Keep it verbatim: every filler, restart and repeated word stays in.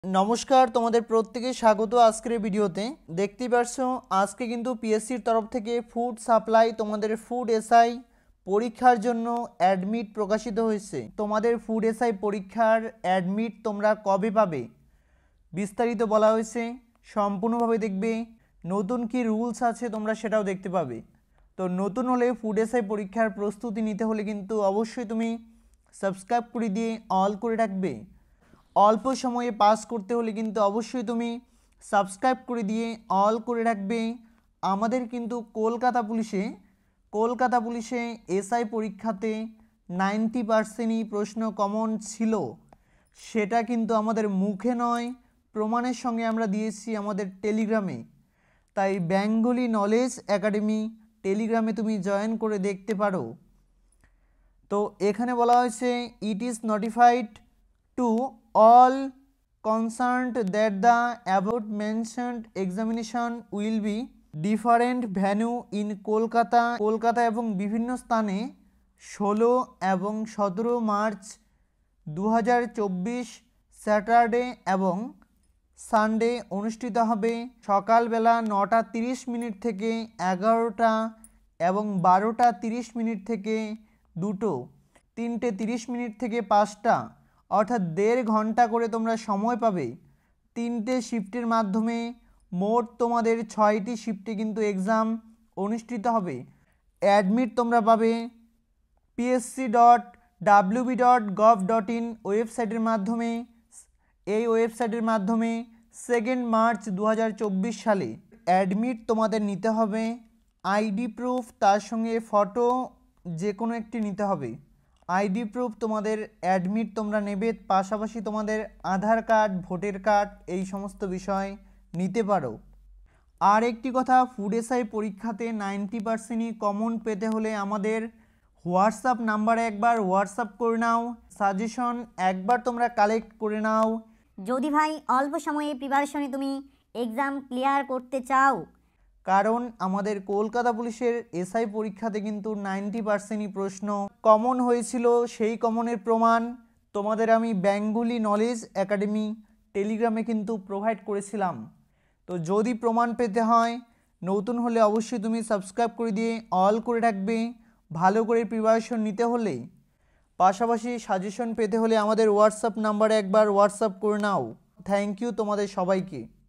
নমস্কার, তোমাদের প্রত্যেকে স্বাগত আজকের ভিডিওতে। দেখতেই পারছো আজকে কিন্তু পিএসসির তরফ থেকে ফুড সাপ্লাই তোমাদের ফুড এসআই পরীক্ষার জন্য অ্যাডমিট প্রকাশিত হয়েছে। তোমাদের ফুড এসআই পরীক্ষার অ্যাডমিট তোমরা কবে পাবে বিস্তারিত বলা হয়েছে, সম্পূর্ণভাবে দেখবে। নতুন কি রুলস আছে তোমরা সেটাও দেখতে পাবে। তো নতুন হলে ফুড এসআই পরীক্ষার প্রস্তুতি নিতে হলে কিন্তু অবশ্যই তুমি সাবস্ক্রাইব করে দিয়ে অল করে রাখবে। অল্প সময়ে পাস করতে হলে কিন্তু অবশ্যই তুমি সাবস্ক্রাইব করে দিয়ে অল করে রাখবে। আমাদের কিন্তু কলকাতা পুলিশে কলকাতা পুলিশে এসআই পরীক্ষাতে নাইনটি পার্সেন্টই প্রশ্ন কমন ছিল, সেটা কিন্তু আমাদের মুখে নয় প্রমাণের সঙ্গে আমরা দিয়েছি আমাদের টেলিগ্রামে। তাই বেঙ্গলি নলেজ একাডেমি টেলিগ্রামে তুমি জয়েন করে দেখতে পারো। তো এখানে বলা হয়েছে it is notified to all concerned that the above mentioned examination will be different venue in Kolkata Kolkata এবং বিভিন্ন স্থানে ষোলো এবং সতেরো মার্চ দু হাজার চব্বিশ স্যাটারডে এবং সানডে অনুষ্ঠিত হবে। সকালবেলা নটা তিরিশ মিনিট থেকে এগারোটা এবং বারোটা তিরিশ মিনিট থেকে দুটো, তিনটে তিরিশ মিনিট থেকে পাঁচটা, অর্থাৎ দেড় ঘন্টা করে তোমরা সময় পাবে। তিনটে শিফটের মাধ্যমে মোট তোমাদের ছয়টি শিফটে কিন্তু এক্সাম অনুষ্ঠিত হবে। অ্যাডমিট তোমরা পাবে PSC dot WB dot gov dot in ওয়েবসাইটের মাধ্যমে। এই ওয়েবসাইটের মাধ্যমে সেকেন্ড মার্চ দু হাজার চব্বিশ সালে অ্যাডমিট তোমাদের নিতে হবে। আইডি প্রুফ তার সঙ্গে ফটো যে কোনো একটি নিতে হবে। আইডি প্রুফ তোমাদের অ্যাডমিট তোমরা নেবে, পাশাপাশি তোমাদের আধার কার্ড, ভোটার কার্ড এই সমস্ত বিষয় নিতে পারো। আর একটি কথা, ফুড এসআই পরীক্ষাতে নাইনটি পার্সেন্টই কমন পেতে হলে আমাদের হোয়াটসঅ্যাপ নাম্বারে একবার হোয়াটসঅ্যাপ করে নাও, সাজেশন একবার তোমরা কালেক্ট করে নাও। যদি ভাই অল্প সময়ে প্রিপারেশনে তুমি এক্সাম ক্লিয়ার করতে চাও, কারণ আমাদের কলকাতা পুলিশের এসআই পরীক্ষাতে কিন্তু নাইনটি পার্সেন্টই প্রশ্ন কমন হয়েছিল। সেই কমনের প্রমাণ তোমাদের আমি বেঙ্গলি নলেজ একাডেমি টেলিগ্রামে কিন্তু প্রোভাইড করেছিলাম। তো যদি প্রমাণ পেতে হয়, নতুন হলে অবশ্যই তুমি সাবস্ক্রাইব করে দিয়ে অল করে রাখবে। ভালো করে প্রিপারেশন নিতে হলে, পাশাপাশি সাজেশন পেতে হলে আমাদের হোয়াটসঅ্যাপ নাম্বারে একবার হোয়াটসঅ্যাপ করে নাও। থ্যাংক ইউ তোমাদের সবাইকে।